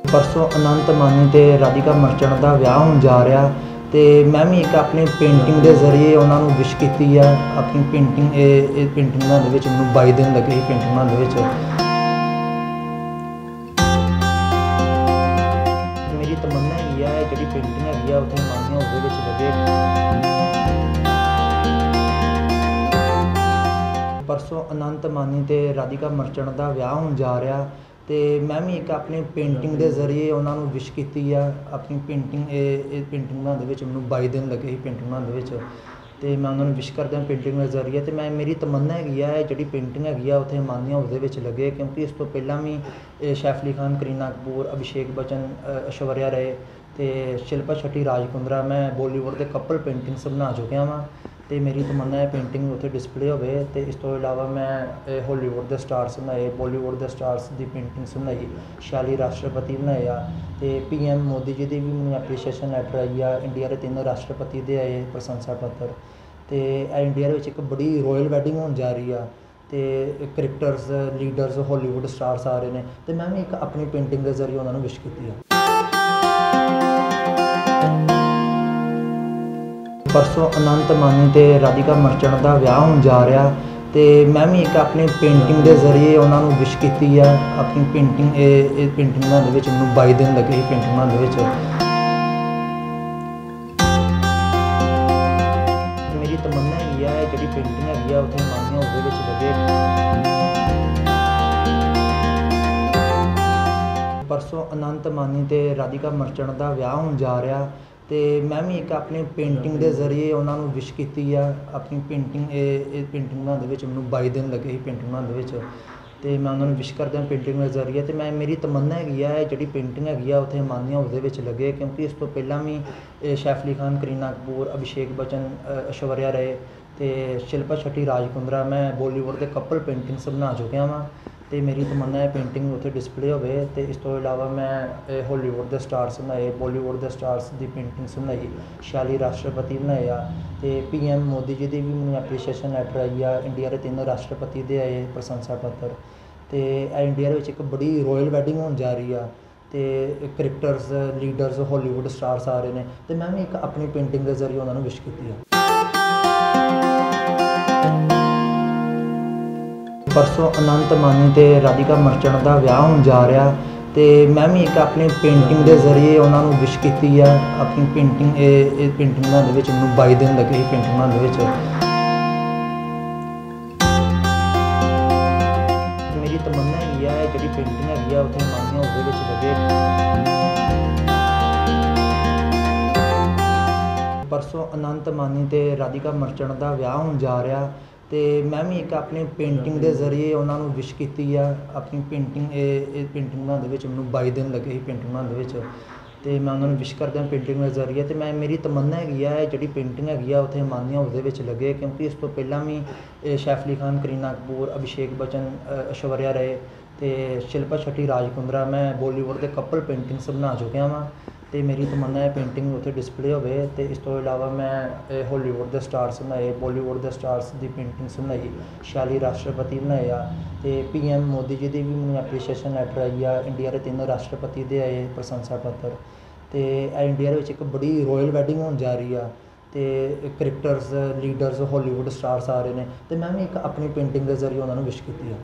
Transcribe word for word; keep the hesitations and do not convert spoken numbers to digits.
परसों अनंत मानी ते राधिका मर्चेंट का विआह होने जा रहा तो मैं भी एक अपनी पेंटिंग के जरिए उन्होंने विश की है। अपनी पेंटिंग ये पेंटिंग बनाने में मैं बाई दिन लगे पेंटिंग बनाने में। मेरी तमन्ना है जी पेंटिंग है उत्थे मानिया उसदे लगे। परसों अनंत मानी ते राधिका मर्चेंट का विआह होने जा रहा तो मैं भी एक अपनी पेंटिंग के जरिए उन्होंने विश की है। अपनी पेंटिंग ये पेंटिंग बनाने में मैं बाई दिन लगे पेंटिंग बनाने में तो मैं उन्होंने विश करदा पेंटिंग के जरिए। तो मैं मेरी तमन्ना है जी पेंटिंग है उत्थे मानिया उसदे लगे, क्योंकि इस तो पहला भी सैफ अली खान, करीना कपूर, अभिषेक बच्चन, ऐश्वर्या राय तो शिल्पा शेट्टी, राज कुंद्रा मैं बॉलीवुड के कपल पेंटिंग्स बना चुकिया वा। तो मेरी तमन्ना है पेंटिंग उत्थे डिस्पले होवे। तो इस तो इलावा मैं हॉलीवुड के स्टार्स बनाए, बॉलीवुड के स्टार्स की पेंटिंग्स बनाई, छियाली राष्ट्रपति बनाए आ। तो पी एम मोदी जी की भी मैं एप्रीशिएशन लैटर आई आ। इंडिया के तीनों राष्ट्रपति दे आए प्रशंसा पत्र। तो इंडिया एक बड़ी रॉयल वैडिंग होने जा रही है। तो क्रिकेटर्स, लीडर्स, हॉलीवुड स्टार्स आ रहे हैं। तो मैं भी एक अपनी पेंटिंग के जरिए उन्होंने विश की है। परसों अनंत मानी ते राधिका मर्चेंट का विआह होने जा रहा तो मैं भी एक अपनी पेंटिंग के जरिए उन्होंने विश की है। अपनी पेंटिंग ये पेंटिंग बनाने में मैं बाई दिन लगे पेंटिंग बनाने में। मेरी तमन्ना है जी पेंटिंग है उत्थे मानिया उसदे लगे। परसों अनंत मानी ते राधिका मर्चेंट का विआह होने जा रहा तो मैं भी एक अपनी पेंटिंग के जरिए उन्होंने विश की है। अपनी पेंटिंग ये पेंटिंग बनाने में मैं बाई दिन लगे पेंटिंग बनाने में तो मैं उन्होंने विश करदा पेंटिंग के जरिए। तो मैं मेरी तमन्ना है जी पेंटिंग है उत्थे मानिया उसदे लगे, क्योंकि इस तो पहला भी सैफ अली खान, करीना कपूर, अभिषेक बच्चन, ऐश्वर्या राय तो शिल्पा शेट्टी, राज कुंद्रा मैं बॉलीवुड के कपल पेंटिंग्स बना चुकिया वा। तो मेरी तमन्ना है पेंटिंग उत्थे डिस्पले होवे। तो इस तो इलावा मैं हॉलीवुड के स्टार्स बनाए, बॉलीवुड के स्टार्स की पेंटिंग्स बनाई, छियाली राष्ट्रपति बनाए आ। तो पी एम मोदी जी की भी मैं एप्रीशिएशन लैटर आई आ। इंडिया के तीनों राष्ट्रपति दे आए प्रशंसा पत्र। तो इंडिया एक बड़ी रॉयल वैडिंग होने जा रही है। तो क्रिकेटर्स, लीडर्स, हॉलीवुड स्टार्स आ रहे हैं। तो मैं भी एक अपनी पेंटिंग के जरिए उन्होंने विश की है। परसों अनंत मानी ते राधिका मर्चेंट का विआह होने जा रहा तो मैं भी एक अपनी पेंटिंग के जरिए उन्होंने विश की है। अपनी पेंटिंग ये पेंटिंग बनाने में मैं बाई दिन लगे पेंटिंग बनाने में। मेरी तमन्ना है जी पेंटिंग है उत्थे मानिया उसदे लगे। परसों अनंत मानी ते राधिका मर्चेंट का विआह होने जा रहा तो मैं भी एक अपनी पेंटिंग के जरिए उन्होंने विश की है। अपनी पेंटिंग ये पेंटिंग बनाने में मैं बाई दिन लगे पेंटिंग बनाने में तो मैं उन्होंने विश करदा पेंटिंग के जरिए। तो मैं मेरी तमन्ना है जी पेंटिंग है उत्थे मानिया उसदे लगे, क्योंकि इस तो पहला भी सैफ अली खान, करीना कपूर, अभिषेक बच्चन, ऐश्वर्या राय तो शिल्पा शेट्टी, राज कुंद्रा मैं बॉलीवुड के कपल पेंटिंग्स बना चुकिया वा। तो मेरी तमन्ना है पेंटिंग उत्थे डिस्पले होवे। तो इस तो इलावा मैं हॉलीवुड के स्टार्स बनाए, बॉलीवुड के स्टार्स की पेंटिंग्स बनाई, छियाली राष्ट्रपति बनाए आ। तो पी एम मोदी जी की भी मैं एप्रीशिएशन लैटर आई आ। इंडिया के तीनों राष्ट्रपति दे आए प्रशंसा पत्र। तो इंडिया एक बड़ी रॉयल वैडिंग होने जा रही है। तो क्रिकेटर्स, लीडर्स, हॉलीवुड स्टार्स आ रहे हैं। तो मैं भी एक अपनी पेंटिंग के जरिए उन्होंने विश की है।